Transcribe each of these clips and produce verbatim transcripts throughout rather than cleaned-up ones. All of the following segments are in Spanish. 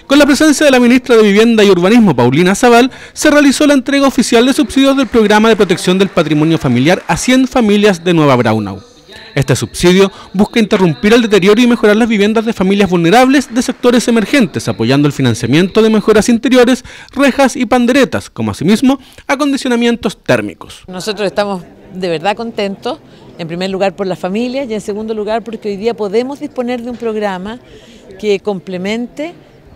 Con la presencia de la ministra de Vivienda y Urbanismo, Paulina Zabal, se realizó la entrega oficial de subsidios del Programa de Protección del Patrimonio Familiar a cien familias de Nueva Braunau. Este subsidio busca interrumpir el deterioro y mejorar las viviendas de familias vulnerables de sectores emergentes, apoyando el financiamiento de mejoras interiores, rejas y panderetas, como asimismo acondicionamientos térmicos. Nosotros estamos de verdad contentos, en primer lugar por las familias y en segundo lugar porque hoy día podemos disponer de un programa que complemente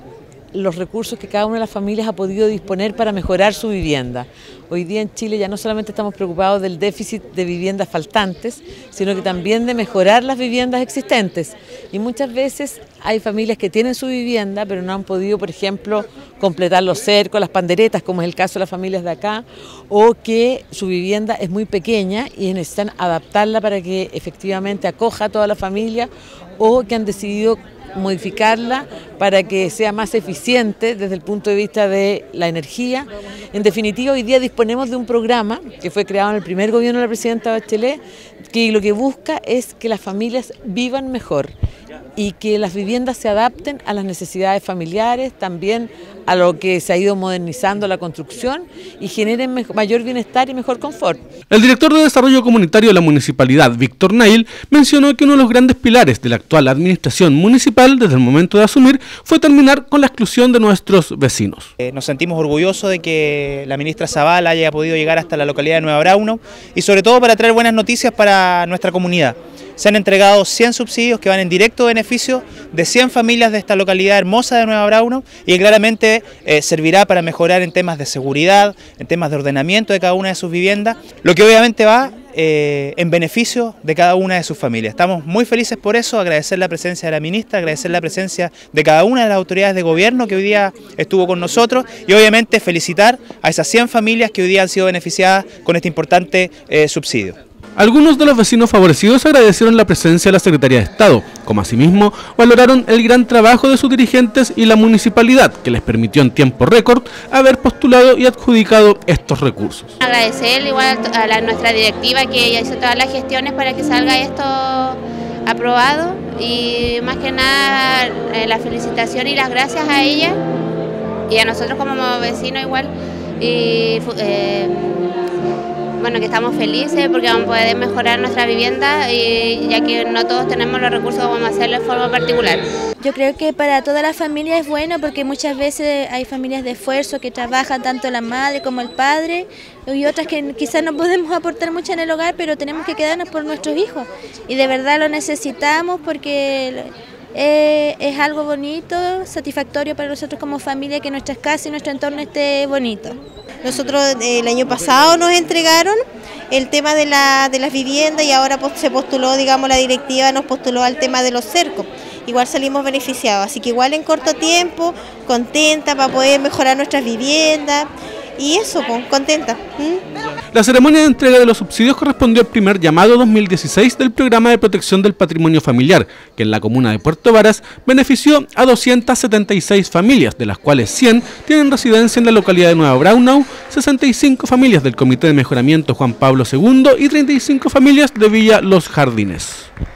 los recursos que cada una de las familias ha podido disponer para mejorar su vivienda. Hoy día en Chile ya no solamente estamos preocupados del déficit de viviendas faltantes, sino que también de mejorar las viviendas existentes. Y muchas veces hay familias que tienen su vivienda, pero no han podido, por ejemplo, completar los cercos, las panderetas, como es el caso de las familias de acá, o que su vivienda es muy pequeña y necesitan adaptarla para que efectivamente acoja a toda la familia, o que han decidido modificarla para que sea más eficiente desde el punto de vista de la energía. En definitiva, hoy día disponemos de un programa que fue creado en el primer gobierno de la presidenta Bachelet, que lo que busca es que las familias vivan mejor y que las viviendas se adapten a las necesidades familiares, también a lo que se ha ido modernizando la construcción y generen mayor bienestar y mejor confort. El director de Desarrollo Comunitario de la Municipalidad, Víctor Nail, mencionó que uno de los grandes pilares de la actual administración municipal desde el momento de asumir fue terminar con la exclusión de nuestros vecinos. Eh, nos sentimos orgullosos de que la ministra Zabal haya podido llegar hasta la localidad de Nueva Braunau y sobre todo para traer buenas noticias para nuestra comunidad. Se han entregado cien subsidios que van en directo beneficio de cien familias de esta localidad hermosa de Nueva Braunau y que claramente eh, servirá para mejorar en temas de seguridad, en temas de ordenamiento de cada una de sus viviendas, lo que obviamente va eh, en beneficio de cada una de sus familias. Estamos muy felices por eso, agradecer la presencia de la ministra, agradecer la presencia de cada una de las autoridades de gobierno que hoy día estuvo con nosotros y obviamente felicitar a esas cien familias que hoy día han sido beneficiadas con este importante eh, subsidio. Algunos de los vecinos favorecidos agradecieron la presencia de la Secretaría de Estado, como asimismo valoraron el gran trabajo de sus dirigentes y la municipalidad, que les permitió en tiempo récord haber postulado y adjudicado estos recursos. Agradecer igual a la, nuestra directiva que ella hizo todas las gestiones para que salga esto aprobado y más que nada eh, la felicitación y las gracias a ella y a nosotros como vecinos igual. Y, eh, Bueno, que estamos felices porque vamos a poder mejorar nuestra vivienda y ya que no todos tenemos los recursos, vamos a hacerlo de forma particular. Yo creo que para toda la familia es bueno porque muchas veces hay familias de esfuerzo que trabajan tanto la madre como el padre y otras que quizás no podemos aportar mucho en el hogar, pero tenemos que quedarnos por nuestros hijos y de verdad lo necesitamos porque eh, es algo bonito, satisfactorio para nosotros como familia que nuestras casas y nuestro entorno esté bonito. Nosotros el año pasado nos entregaron el tema de, la, de las viviendas y ahora se postuló, digamos, la directiva nos postuló al tema de los cercos. Igual salimos beneficiados, así que igual en corto tiempo, contenta para poder mejorar nuestras viviendas y eso, pues, contenta. ¿Mm? La ceremonia de entrega de los subsidios correspondió al primer llamado dos mil dieciséis del Programa de Protección del Patrimonio Familiar, que en la comuna de Puerto Varas benefició a doscientas setenta y seis familias, de las cuales cien tienen residencia en la localidad de Nueva Braunau, sesenta y cinco familias del Comité de Mejoramiento Juan Pablo segundo y treinta y cinco familias de Villa Los Jardines.